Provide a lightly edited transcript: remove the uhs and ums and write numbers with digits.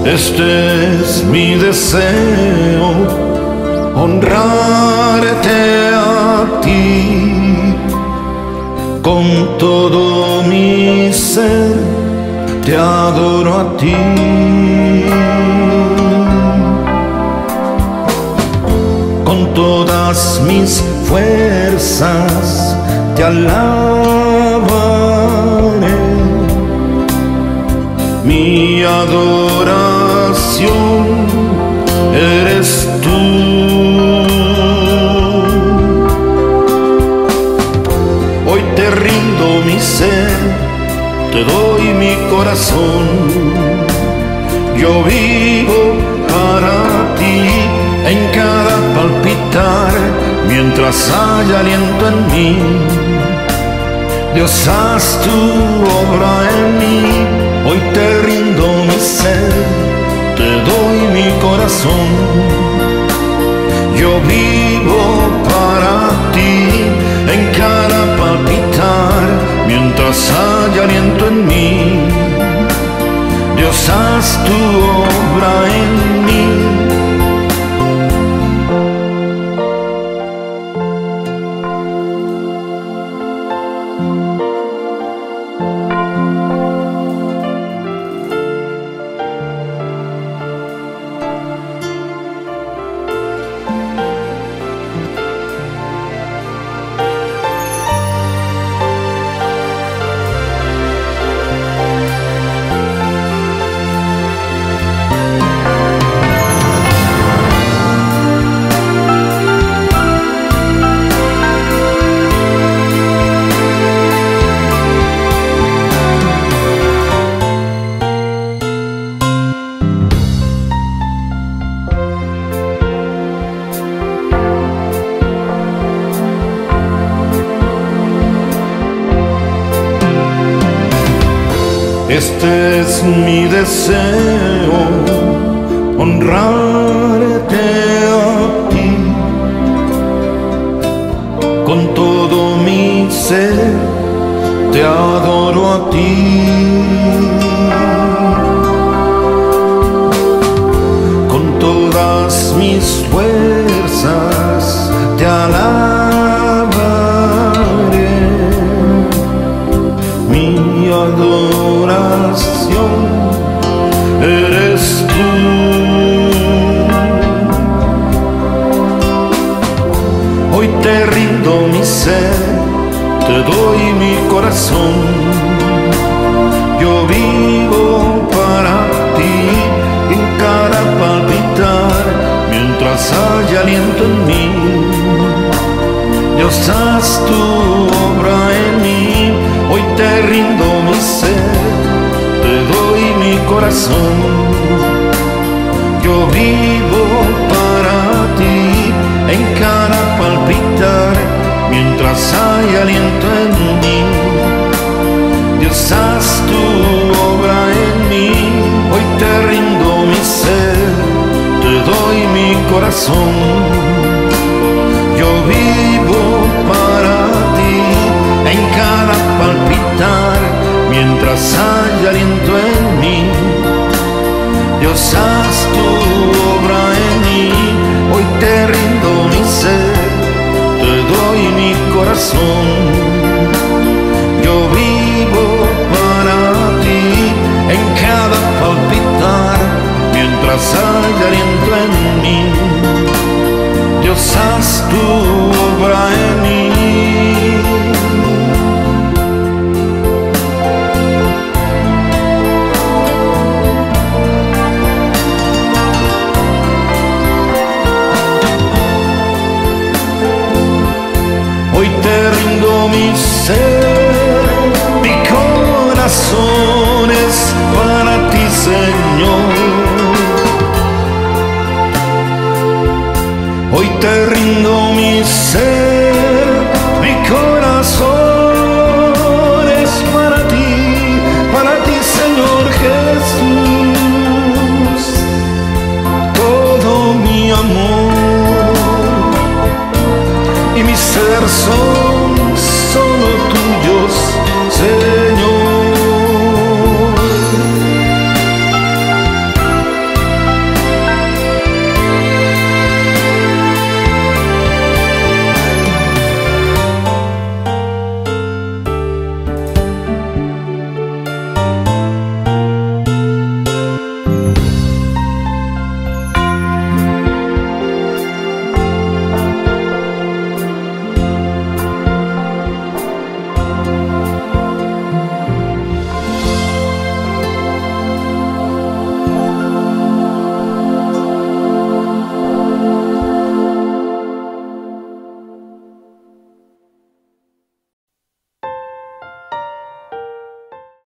Este es mi deseo, honrarte a ti. Con todo mi ser te adoro a ti. Con todas mis fuerzas te alabaré. Mi adoración eres tú. Hoy te rindo mi ser, te doy mi corazón. Yo vivo para ti en cada palpitar, mientras haya aliento en mí. Dios, haz tu obra en mí. Hoy te rindo mi ser, te doy mi corazón. Yo vivo para ti en cada palpitar, mientras haya aliento en mí. Dios, haz tu obra en mí. Este es mi deseo, honrarte a ti. Con todo mi ser te adoro a ti. Con todas mis fuerzas te alabaré. Mi adoración eres tú. Hoy te rindo mi ser, te doy mi corazón. Yo vivo para ti en cada palpitar, mientras haya aliento en mí. Dios, haz tu obra en mí. Hoy te rindo mi ser, te doy mi corazón. Yo vivo para ti en cada palpitar, mientras hay aliento en mí. Dios, haz tu obra en mí. Hoy te rindo mi ser, te doy mi corazón. Yo vivo para ti en cada palpitar, mientras haya aliento en mí. Dios, haz tu obra en mí. Hoy te rindo mi ser, te doy mi corazón. Yo vivo para ti en cada palpitar, mientras haya aliento en mí. Dios, haz tu obra en mí. Hoy te rindo mi ser, mi corazón es para ti, Señor. Hoy te rindo mi ser, mi corazón es para ti, Señor Jesús. Todo mi amor y mi ser son solo tuyos.